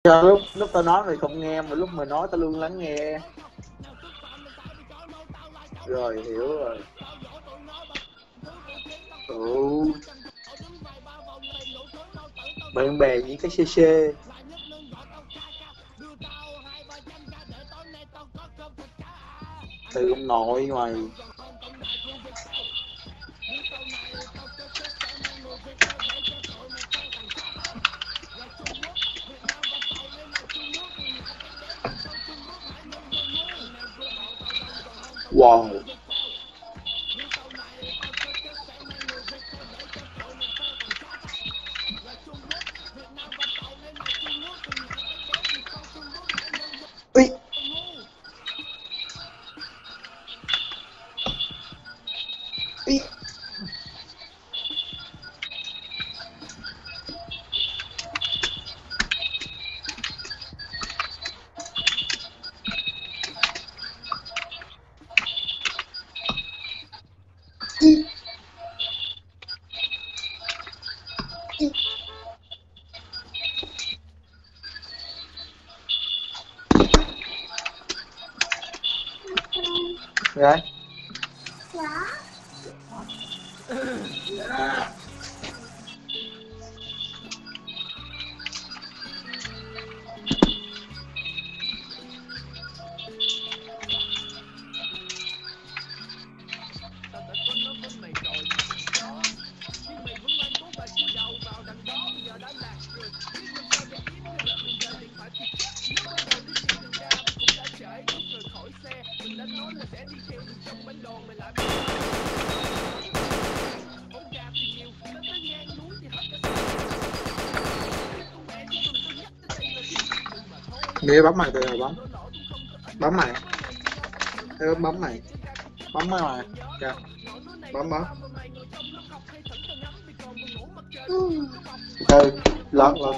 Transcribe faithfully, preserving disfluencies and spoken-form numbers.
Cho lúc lúc tao nói mày không nghe, mà lúc mày nói tao luôn lắng nghe. Rồi, hiểu rồi. Ừ. Bạn bè những cái xê xê. Từ ông nội mày. Wow. Ý. Ý. Ý. Ý. Rồi. Nghe bấm mày từ rồi bấm. Bấm mày. Thế bấm mày. Bấm mày mà. Kìa. Bấm bấm. Ừ. Lớn lớn.